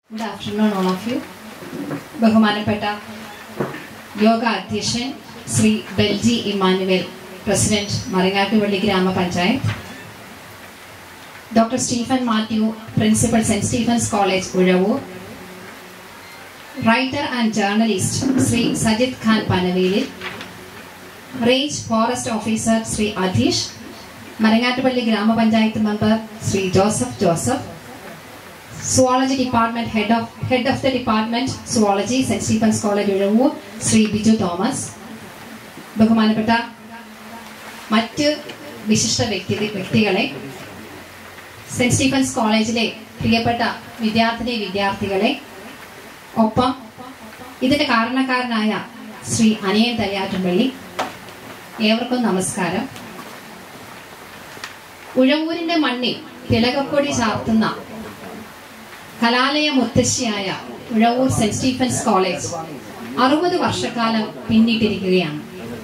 Good afternoon, all of you. ബഹുമാനപ്പെട്ട യോഗ അധ്യക്ഷൻ Shri Belji Immanuel, president Maringattupalli grama panchayat, doctor Stephen Mathew, principal saint Stephen's college Uzhavoor, writer and journalist Shri Sajith Khan Panavelil, range forest officer Shri Adheesh, Maringattupalli grama panchayat member Shri Joseph, Zoology Department Head of the Department Zoology St. Stephen's College Uzhavoor Shri Biju Thomas, ബഹുമാനപ്പെട്ട മറ്റ് വിശിഷ്ട വ്യക്തികളെ, saint Stephen's കോളേജിലെ പ്രിയപ്പെട്ട വിദ്യാർത്ഥികളെ, ഒപ്പം ഇതിന്റെ കാരണക്കാരനായ ശ്രീ അനിയൻ തലയാറ്റുംപള്ളി, ഏവർക്കും നമസ്കാരം. ഉഴവൂരിന്റെ മണ്ണിൽ തിലകക്കൊടി ചാർത്തുന്ന കലാലയ മുത്തശ്ശിയായ ഉഴവൂർ സെന്റ് സ്റ്റീഫൻസ് കോളേജ് 60 വർഷക്കാലം പിന്നിട്ടിരിക്കുകയാണ്.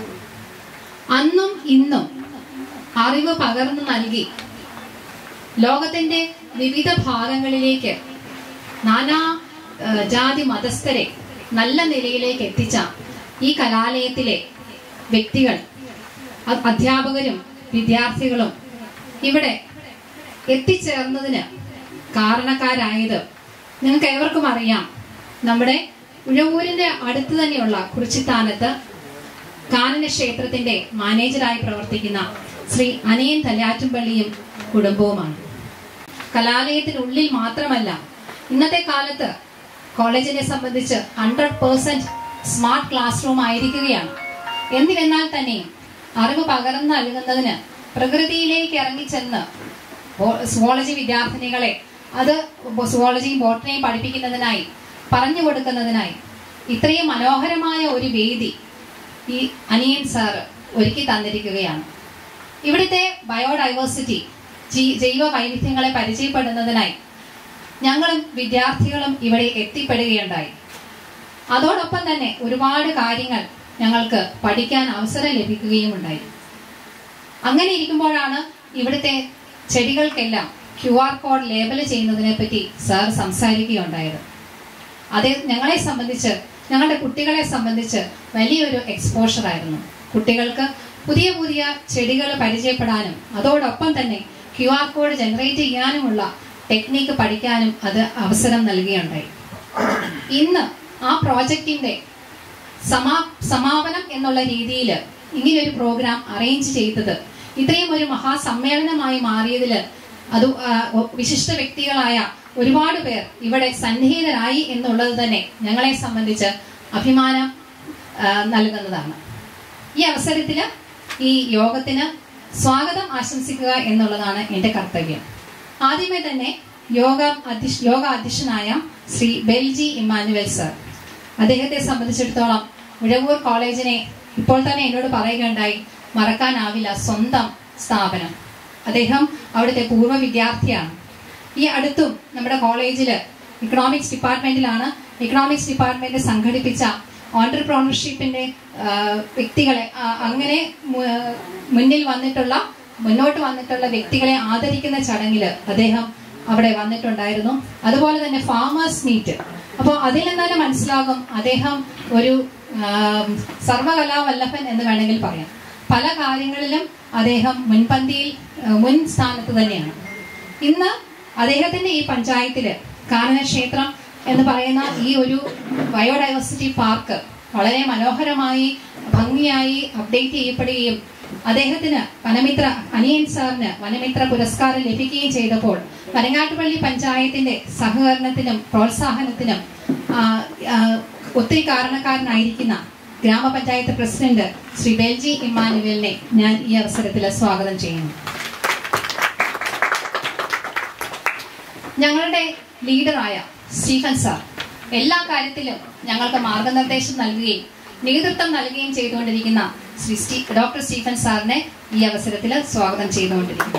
അന്നും ഇന്നും അറിവ് പകർന്നു നൽകി ലോകത്തിന്റെ വിവിധ ഭാഗങ്ങളിലേക്ക് നാനാ ജാതി മതസ്ഥരെ നല്ല നിലയിലേക്ക് എത്തിച്ച ഈ കലാലയത്തിലെ വ്യക്തികൾ, അധ്യാപകരും വിദ്യാർത്ഥികളും ഇവിടെ എത്തിച്ചേർന്നതിന് കാരണക്കാരായത് നിങ്ങൾക്ക് ഏവർക്കും അറിയാം. നമ്മുടെ ഉഴവൂരിന്റെ അടുത്ത് തന്നെയുള്ള കുറിച്ചിത്താനത്ത് കാനന ക്ഷേത്രത്തിന്റെ മാനേജറായി പ്രവർത്തിക്കുന്ന ശ്രീ അനിയൻ തലയാറ്റുംപള്ളിയും കുടുംബവുമാണ്. കലാലയത്തിനുള്ളിൽ മാത്രമല്ല, ഇന്നത്തെ കാലത്ത് കോളേജിനെ സംബന്ധിച്ച് 100% സ്മാർട്ട് ക്ലാസ് റൂം ആയിരിക്കുകയാണ്. എന്നിരുന്നാൽ തന്നെയും അറിവ് പകർന്നു നൽകുന്നതിന് പ്രകൃതിയിലേക്ക് ഇറങ്ങിച്ചെന്ന് സുവോളജി വിദ്യാർത്ഥിനികളെ അത് സുവോളജിയും ബോട്ടണിയും പഠിപ്പിക്കുന്നതിനായി, പറഞ്ഞു കൊടുക്കുന്നതിനായി ഇത്രയും മനോഹരമായ ഒരു വേദി ഈ അനിയൻ സാർ ഒരുക്കി തന്നിരിക്കുകയാണ്. ഇവിടുത്തെ ബയോഡൈവേഴ്സിറ്റി, ജൈവ വൈവിധ്യങ്ങളെ പരിചയപ്പെടുന്നതിനായി ഞങ്ങളും വിദ്യാർത്ഥികളും ഇവിടെ എത്തിപ്പെടുകയുണ്ടായി. അതോടൊപ്പം തന്നെ ഒരുപാട് കാര്യങ്ങൾ ഞങ്ങൾക്ക് പഠിക്കാൻ അവസരം ലഭിക്കുകയും ഉണ്ടായി. അങ്ങനെ ഇരിക്കുമ്പോഴാണ് ഇവിടുത്തെ ചെടികൾക്കെല്ലാം QR കോഡ് ലേബൽ ചെയ്യുന്നതിനെ പറ്റി സാർ സംസാരിക്കുകയുണ്ടായത്. അത് ഞങ്ങളെ സംബന്ധിച്ച്, ഞങ്ങളുടെ കുട്ടികളെ സംബന്ധിച്ച് വലിയൊരു എക്സ്പോഷർ ആയിരുന്നു. കുട്ടികൾക്ക് പുതിയ പുതിയ ചെടികൾ പരിചയപ്പെടാനും അതോടൊപ്പം തന്നെ QR കോഡ് ജനറേറ്റ് ചെയ്യാനുമുള്ള ടെക്നിക്ക് പഠിക്കാനും അത് അവസരം നൽകുകയുണ്ടായി. ഇന്ന് ആ പ്രോജക്റ്റിന്റെ സമാപനം എന്നുള്ള രീതിയിൽ ഇങ്ങനെയൊരു പ്രോഗ്രാം അറേഞ്ച് ചെയ്തത്, ഇത്രയും ഒരു മഹാസമ്മേളനമായി മാറിയതിൽ അത് വിശിഷ്ട വ്യക്തികളായ ഒരുപാട് പേർ ഇവിടെ സന്നിഹിതരായി എന്നുള്ളത് തന്നെ ഞങ്ങളെ സംബന്ധിച്ച് അഭിമാനം നൽകുന്നതാണ്. ഈ അവസരത്തിൽ ഈ യോഗത്തിന് സ്വാഗതം ആശംസിക്കുക എന്നുള്ളതാണ് എൻ്റെ കർത്തവ്യം. ആദ്യമേ തന്നെ യോഗ അധ്യക്ഷനായ ശ്രീ ബെൽജി ഇമ്മാനുവേൽ സർ, അദ്ദേഹത്തെ സംബന്ധിച്ചിടത്തോളം ഉഴവൂർ കോളേജിനെ ഇപ്പോൾ തന്നെ എന്നോട് പറയുകയുണ്ടായി, മറക്കാനാവില്ല സ്വന്തം സ്ഥാപനം. അദ്ദേഹം അവിടുത്തെ പൂർവ്വ വിദ്യാർത്ഥിയാണ്. ഈ അടുത്തും നമ്മുടെ കോളേജില് ഇക്കണോമിക്സ് ഡിപ്പാർട്ട്മെന്റിലാണ്. ഇക്കണോമിക്സ് ഡിപ്പാർട്ട്മെന്റ് സംഘടിപ്പിച്ച ഓൺട്രപ്രണർഷിപ്പിന്റെ വ്യക്തികളെ, അങ്ങനെ മുന്നോട്ട് വന്നിട്ടുള്ള വ്യക്തികളെ ആദരിക്കുന്ന ചടങ്ങിൽ അദ്ദേഹം അവിടെ വന്നിട്ടുണ്ടായിരുന്നു. അതുപോലെ തന്നെ ഫാമേഴ്സ് മീറ്റ്. അപ്പോൾ അതിൽ നിന്നാലും മനസ്സിലാകും അദ്ദേഹം ഒരു സർവകലാവല്ലഭൻ എന്ന് വേണമെങ്കിൽ പറയാം. പല കാര്യങ്ങളിലും അദ്ദേഹം മുൻ സ്ഥാനത്ത് തന്നെയാണ്. ഇന്ന് അദ്ദേഹത്തിന്റെ ഈ പഞ്ചായത്തില് കാനനക്ഷേത്രം എന്ന് പറയുന്ന ഈ ഒരു ബയോഡൈവേഴ്സിറ്റി പാർക്ക് വളരെ മനോഹരമായി ഭംഗിയായി അപ്ഡേറ്റ് ചെയ്യപ്പെടുകയും അദ്ദേഹത്തിന് അനിയൻ സാറിന് വനമിത്ര പുരസ്കാരം ലഭിക്കുകയും ചെയ്തപ്പോൾ മറിങ്ങാട്ടുപള്ളി പഞ്ചായത്തിന്റെ സഹകരണത്തിനും പ്രോത്സാഹനത്തിനും ഒത്തിരി കാരണക്കാരനായിരിക്കുന്ന ഗ്രാമപഞ്ചായത്ത് പ്രസിഡന്റ് ശ്രീ ബെൽജി ഇമ്മാനുവേലിനെ ഞാൻ ഈ അവസരത്തിൽ സ്വാഗതം ചെയ്യുന്നു. ഞങ്ങളുടെ ലീഡറായ സ്റ്റീഫൻ സാർ എല്ലാ കാര്യത്തിലും ഞങ്ങൾക്ക് മാർഗനിർദ്ദേശം നൽകുകയും നേതൃത്വം നൽകുകയും ചെയ്തുകൊണ്ടിരിക്കുന്ന ശ്രീ ഡോക്ടർ സ്റ്റീഫൻ സാറിനെ ഈ അവസരത്തിൽ സ്വാഗതം ചെയ്തുകൊണ്ടിരിക്കുന്നു.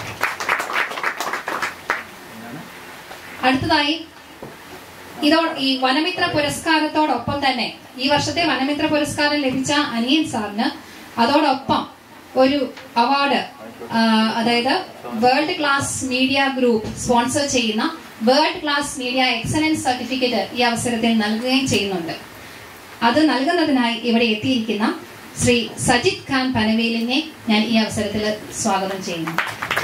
അടുത്തതായി ഈ വനമിത്ര പുരസ്കാരത്തോടൊപ്പം തന്നെ ഈ വർഷത്തെ വനമിത്ര പുരസ്കാരം ലഭിച്ച അനിയൻ സാറിന് അതോടൊപ്പം ഒരു അവാർഡ്, അതായത് world class media group sponsor ചെയ്യുന്ന world class media excellence certificate ഈ അവസരത്തിൽ നൽകുകയും ചെയ്യുന്നുണ്ട്. അത് നൽകുന്നതിനായി ഇവിടെ എത്തിയിരിക്കുന്ന ശ്രീ സജിത് ഖാൻ പനവേലിനെ ഞാൻ ഈ അവസരത്തിൽ സ്വാഗതം ചെയ്യുന്നു.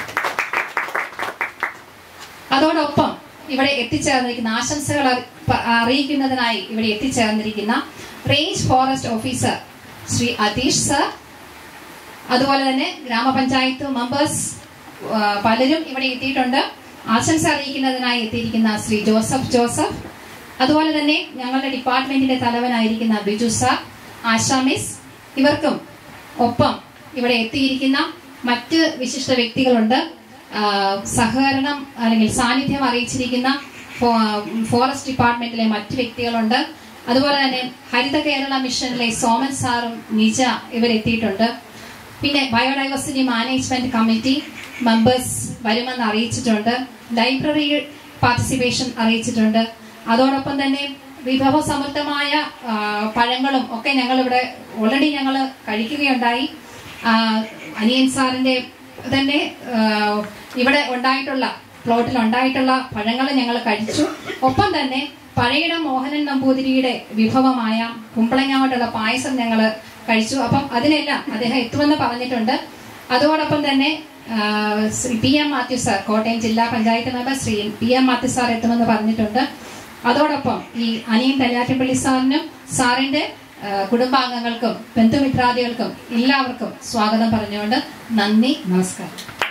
അതോടൊപ്പം ഇവിടെ എത്തിച്ചേർന്നിരിക്കുന്ന ആശംസകൾ അറിയിക്കുന്നതിനായി ഇവിടെ എത്തിച്ചേർന്നിരിക്കുന്ന range forest officer Shri Atheesh sir, അതുപോലെ തന്നെ ഗ്രാമപഞ്ചായത്ത് മെമ്പേഴ്സ് പലരും ഇവിടെ എത്തിയിട്ടുണ്ട്. ആശംസ അറിയിക്കുന്നതിനായി എത്തിയിരിക്കുന്ന ശ്രീ ജോസഫ്, അതുപോലെ തന്നെ ഞങ്ങളുടെ ഡിപ്പാർട്ട്മെന്റിന്റെ തലവനായിരിക്കുന്ന ബിജു സാർ, ആശാ മിസ്, ഇവർക്കും ഒപ്പം ഇവിടെ എത്തിയിരിക്കുന്ന മറ്റ് വിശിഷ്ട വ്യക്തികളുണ്ട്. സഹകരണം അല്ലെങ്കിൽ സാന്നിധ്യം അറിയിച്ചിരിക്കുന്ന ഫോറസ്റ്റ് ഡിപ്പാർട്ട്മെന്റിലെ മറ്റ് വ്യക്തികളുണ്ട്. അതുപോലെ തന്നെ ഹരിത കേരള മിഷനിലെ സോമൻ സാറും നിജ ഇവരെത്തിയിട്ടുണ്ട്. പിന്നെ ബയോഡൈവേഴ്സിറ്റി മാനേജ്മെന്റ് കമ്മിറ്റി മെമ്പേഴ്സ് വരുമെന്ന് അറിയിച്ചിട്ടുണ്ട്. ലൈബ്രറി പാർട്ടിസിപ്പേഷൻ അറിയിച്ചിട്ടുണ്ട്. അതോടൊപ്പം തന്നെ വിഭവസമൃദ്ധമായ പഴങ്ങളും ഒക്കെ ഞങ്ങളിവിടെ ഓൾറെഡി ഞങ്ങൾ കഴിക്കുകയുണ്ടായി. അനിയൻ സാറിന്റെ തന്നെ ഇവിടെ ഉണ്ടായിട്ടുള്ള പ്ലോട്ടിൽ ഉണ്ടായിട്ടുള്ള പഴങ്ങൾ ഞങ്ങൾ കഴിച്ചു. ഒപ്പം തന്നെ പഴയിടം മോഹനൻ നമ്പൂതിരിയുടെ വിഭവമായ കുമ്പളങ്ങ കൊണ്ടുള്ള പായസം ഞങ്ങൾ കഴിച്ചു. അപ്പം അതിനെല്ലാം അദ്ദേഹം എത്തുമെന്ന് പറഞ്ഞിട്ടുണ്ട്. അതോടൊപ്പം തന്നെ Shri P M Mathew sir, Kottayam ജില്ലാ panchayat member Shri P M Mathew sir എത്തുമെന്ന് പറഞ്ഞിട്ടുണ്ട്. അതോടൊപ്പം ഈ അനിയൻ തല്ലാറ്റിപ്പള്ളി സാറിനും സാറിന്റെ കുടുംബാംഗങ്ങൾക്കും ബന്ധുമിത്രാദികൾക്കും എല്ലാവർക്കും സ്വാഗതം പറഞ്ഞുകൊണ്ട് നന്ദി, നമസ്കാരം.